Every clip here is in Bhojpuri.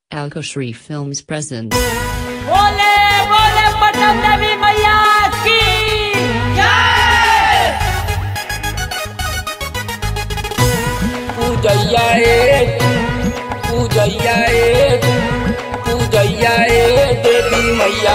Alka Shri Films present. बोले बोले पटन देवी मैया की जय। पूजैया देवी मैया।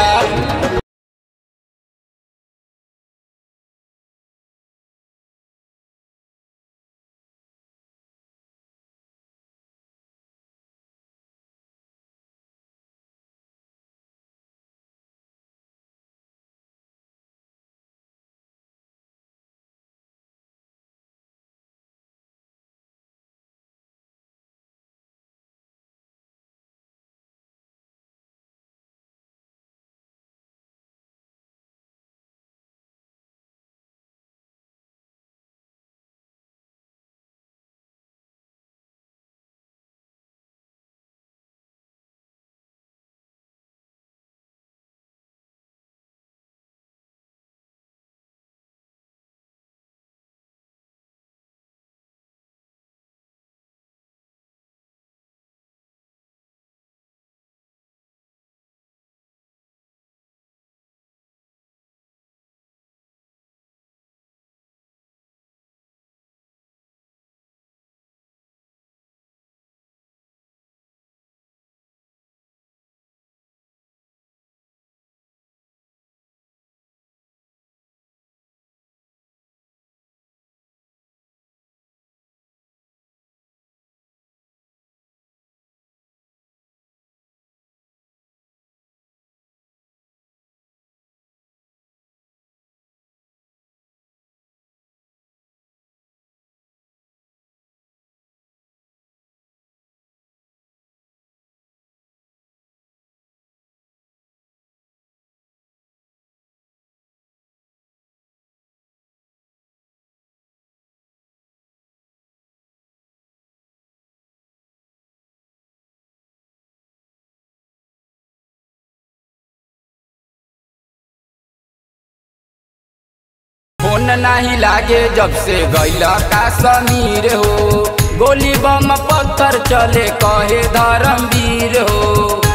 फोन नहीं लागे जब से गैला कश्मीर हो, गोली बम पत्थर चले कहे धर्मवीर हो,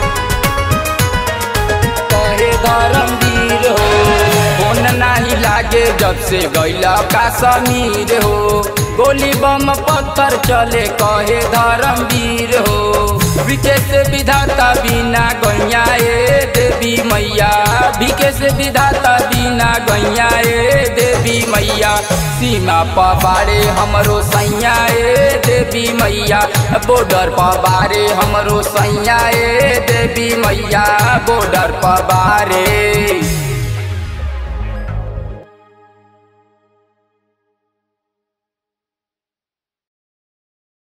कहे धर्मवीर हो। फोन नहीं लागे जब से गैला कश्मीर हो, गोली बम पत्थर चले कहे धर्मवीर हो। विके से विधाता बिना गैया देवी मैया, विके से विधाता बिना गैया देवी मैया। सीमा पबारे हमरो सैया देवी मैया, बॉर्डर पबारे हमरो सैया देवी मैया, बॉर्डर पबारे।